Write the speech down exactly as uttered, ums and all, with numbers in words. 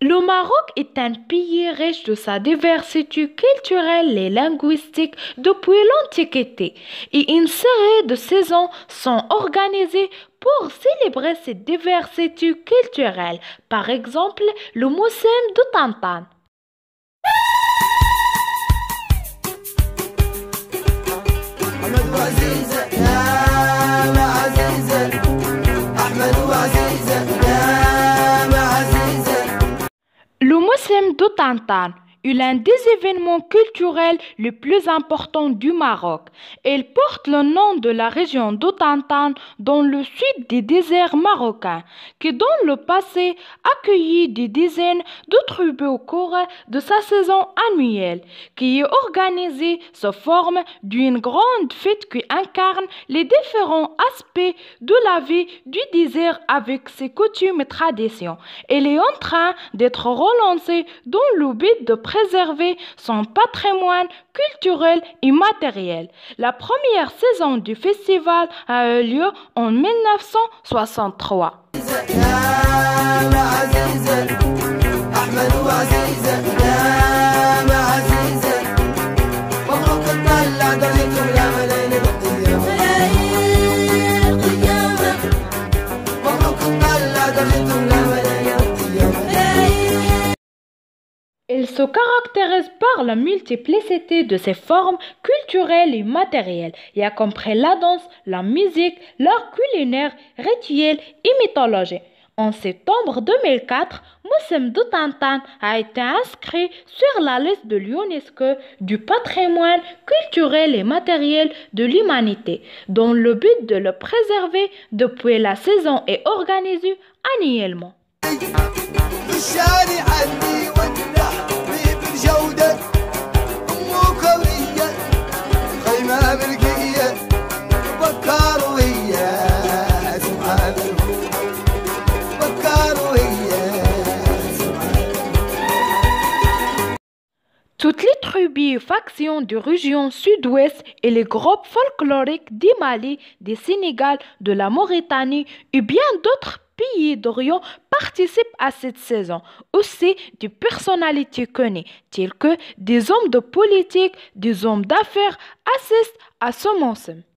Le Maroc est un pays riche de sa diversité culturelle et linguistique depuis l'Antiquité, et une série de saisons sont organisées pour célébrer cette diversité culturelle. Par exemple, le Moussem de Tantan. أحمد وعزيزة يا معزيزة أحمد وعزيزة يا معزيزة. Le Moussem de Tantan est l'un des événements culturels les plus importants du Maroc. Il porte le nom de la région de Tantan dans le sud des déserts marocains, qui dans le passé accueillit des dizaines de tribus au cours de sa saison annuelle, qui est organisée sous forme d'une grande fête qui incarne les différents aspects de la vie du désert avec ses coutumes et traditions. Elle est en train d'être relancée dans le but de préserver son patrimoine culturel et matériel. La première saison du festival a eu lieu en mille neuf cent soixante-trois. Il se caractérise par la multiplicité de ses formes culturelles et matérielles, y compris la danse, la musique, l'art culinaire, rituel et mythologie. En septembre deux mille quatre, Moussem de Tantan a été inscrit sur la liste de l'UNESCO du patrimoine culturel et matériel de l'humanité, dans le but de le préserver depuis la saison est organisée annuellement. Toutes les tribus et factions de région sud-ouest et les groupes folkloriques du Mali, du Sénégal, de la Mauritanie et bien d'autres pays d'Orient participent à cette saison. Aussi des personnalités connues, telles que des hommes de politique, des hommes d'affaires, assistent à ce moussem.